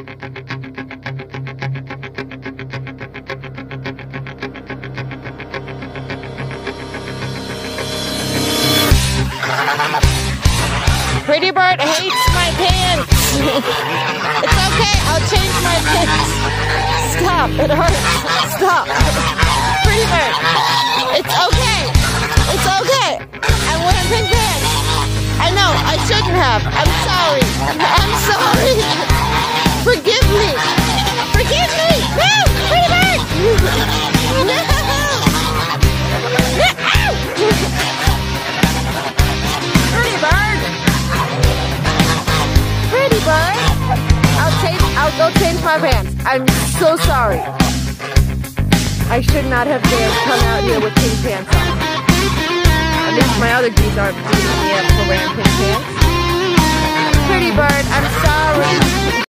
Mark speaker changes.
Speaker 1: Pretty Bird hates my pants. It's okay, I'll change my pants. Stop, it hurts. Stop. Pretty Bird, it's okay. It's okay. I want pink pants. I know, I shouldn't have. I'm sorry. I'm sorry. Forgive me. Forgive me. No, Pretty Bird. No. I'll go change my pants. I'm so sorry. I should not have dared come out here with pink pants on. At least my other geese aren't beating me up for wearing pink pants. Pretty Bird, I'm sorry.